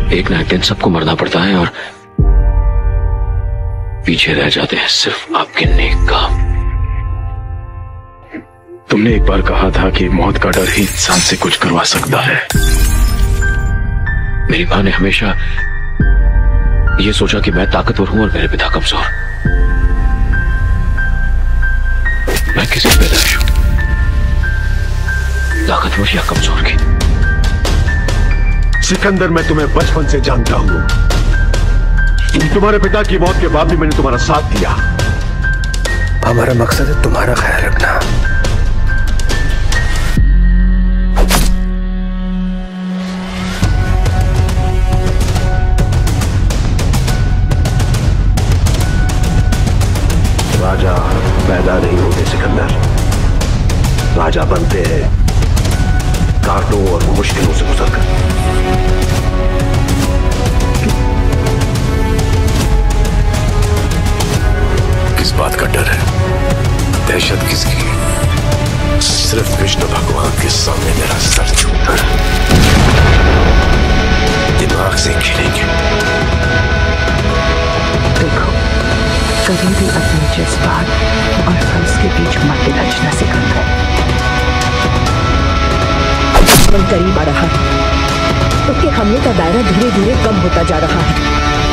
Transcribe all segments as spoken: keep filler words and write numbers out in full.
एक ना एक दिन सबको मरना पड़ता है और पीछे रह जाते हैं सिर्फ आपके नेक काम। तुमने एक बार कहा था कि मौत का डर ही इंसान से कुछ करवा सकता है। मेरी मां ने हमेशा ये सोचा कि मैं ताकतवर हूं और मेरे पिता कमजोर। मैं किसी पैदाइश हूं, ताकतवर या कमजोर की? सिकंदर, मैं तुम्हें बचपन से जानता हूं। तुम्हारे पिता की मौत के बाद भी मैंने तुम्हारा साथ दिया। हमारा मकसद है तुम्हारा ख्याल रखना। राजा पैदा नहीं होते सिकंदर, राजा बनते हैं कांटों और मुश्किलों से गुजरकर। किस बात का डर है? दहशत किसकी है? सिर्फ विष्णु भगवान के सामने मेरा सर झुकता है। दिमाग से खेलेंगे। देखो, कभी भी अपने जज्बात और फर्ज के बीच मत उलझना सिकंदर। दुश्मन करीब आ रहा है, उसके हमले का दायरा धीरे धीरे कम होता जा रहा है।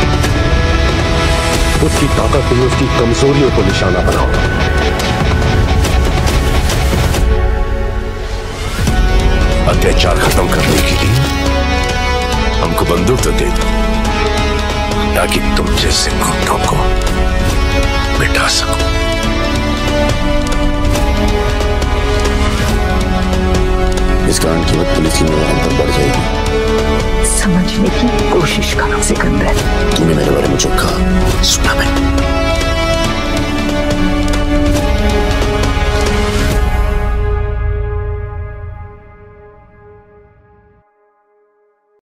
उसकी ताकत को, उसकी कमजोरियों को निशाना बनाओ। अत्याचार खत्म करने के लिए हमको बंदूक तो दे दो, ताकि तुम जैसे गुंडों को मिटा सको। इस कांड की वक्त पुलिस की निगाह हम पर बढ़ जाएगी। समझने की कोशिश करो सिकंदर। तूने मेरे बारे में जो कहा सुना मैंने।